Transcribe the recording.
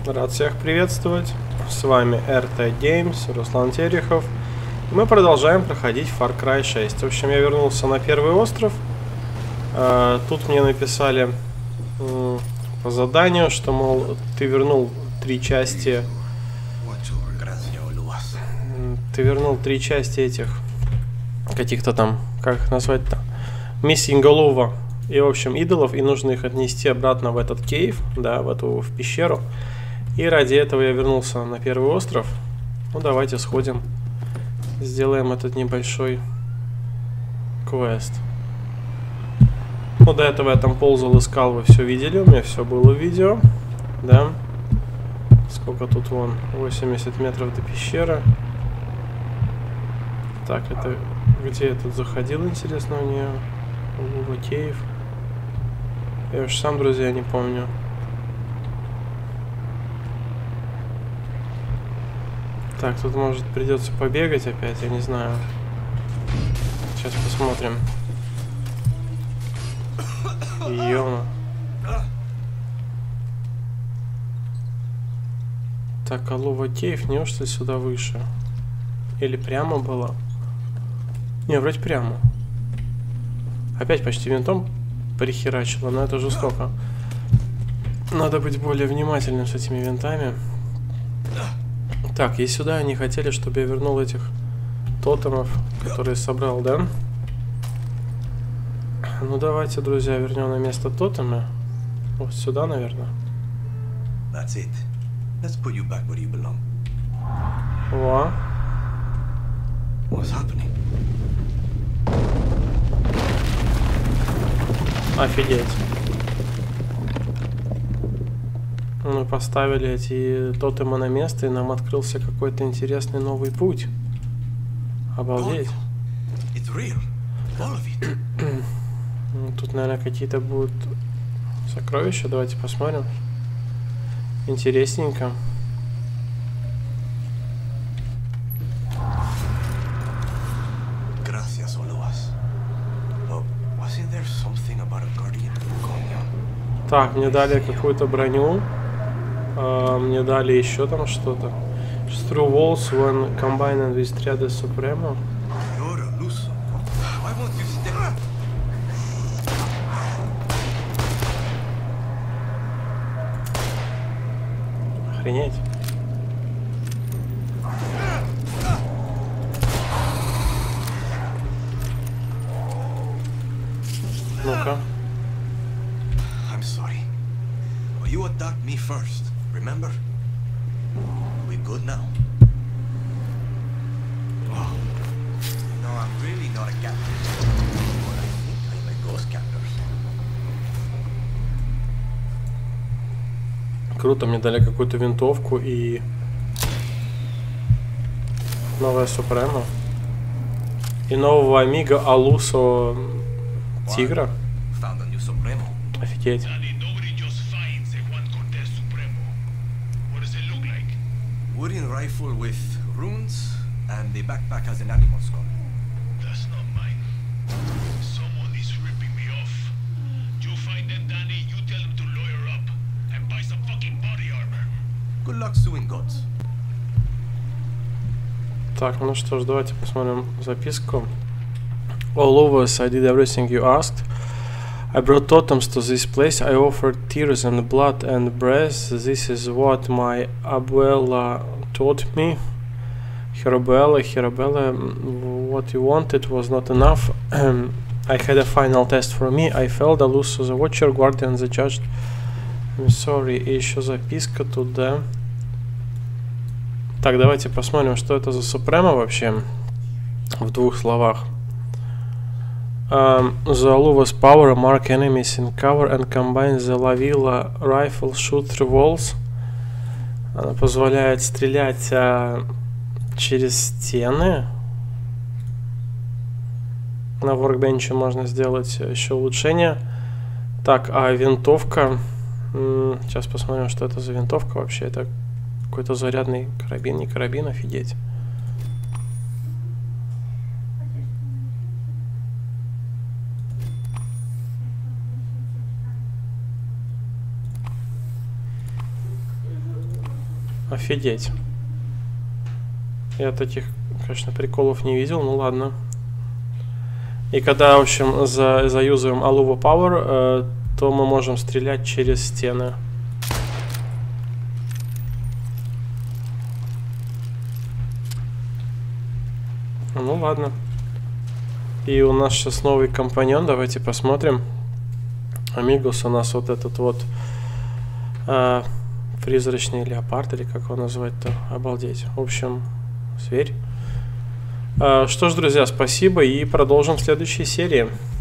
Рад всех приветствовать. С вами RT Games, Руслан Терехов. Мы продолжаем проходить Far Cry 6. В общем, я вернулся на первый остров. Тут мне написали по заданию, что, мол, ты вернул 3 части... Ты вернул 3 части этих... Каких-то там... Как их назвать-то? Missing Голова. И, в общем, идолов. И нужно их отнести обратно в этот кейв. Да, в пещеру. И ради этого я вернулся на первый остров. Ну, давайте сходим. Сделаем этот небольшой квест. Ну, до этого я там ползал, искал, вы все видели. У меня все было в видео. Да. Сколько тут вон? 80 метров до пещеры. Так, это... Где я тут заходил, интересно, у нее? Кейв. Я уж сам, друзья, не помню. Так, тут, может, придется побегать опять, я не знаю. Сейчас посмотрим. Ё-мо. Так, Алова Кейв, неужто сюда выше? Или прямо было? Не, вроде прямо. Опять почти винтом прихерачило, но это жестоко. Надо быть более внимательным с этими винтами. Так, и сюда они хотели, чтобы я вернул этих тотемов, которые собрал, да? Ну давайте, друзья, вернем на место тотемы. Вот сюда, наверное. О. Офигеть. Мы поставили эти тотемы на место, и нам открылся какой-то интересный новый путь. Обалдеть. Тут, наверное, какие-то будут сокровища. Давайте посмотрим. Интересненько. Так, мне дали какую-то броню. Мне дали еще там что-то. Through walls when combined with Triade Supremo. Охренеть. Ну-ка. I'm sorry. But you attacked me first. Remember? We good now? Oh. No, I'm really not a captain. But I think I'm a ghost captor. Круто, мне дали какую-то винтовку и новая Супрема. И нового Амиго Алусо Тигра. Офигеть. Wooden rifle with runes, and the backpack has an animal skull. That's not mine. Someone is ripping me off. You find them, Danny, you tell them to lawyer up and buy some fucking body armor. Good luck suing gods. Так, ну что ж, давайте посмотрим записку. All over us, I did everything you asked. I brought totems to this place. I offered tears and blood and breath. This is what my abuela taught me. Hirabella, what you wanted was not enough. I had a final test for me. I failed. Aluso the Watcher, Guardian the Judge. I'm sorry. И еще записка туда. Так, давайте посмотрим, что это за Супрема вообще. В 2 словах. The Aluva's power, mark enemies in cover and combine the Lavilla rifle, shoot through walls. Она позволяет стрелять через стены. На воркбенче можно сделать еще улучшение. Так, а винтовка... Сейчас посмотрим, что это за винтовка вообще. Это какой-то зарядный карабин, не карабин, офигеть. Офигеть. Я таких, конечно, приколов не видел, ну ладно. И когда, в общем, заюзаем Aluva Power, то мы можем стрелять через стены. Ну ладно. И у нас сейчас новый компаньон, давайте посмотрим. Амигос у нас вот этот вот призрачный леопард, или как его назвать-то, обалдеть. В общем, зверь. Что ж, друзья, спасибо и продолжим в следующей серии.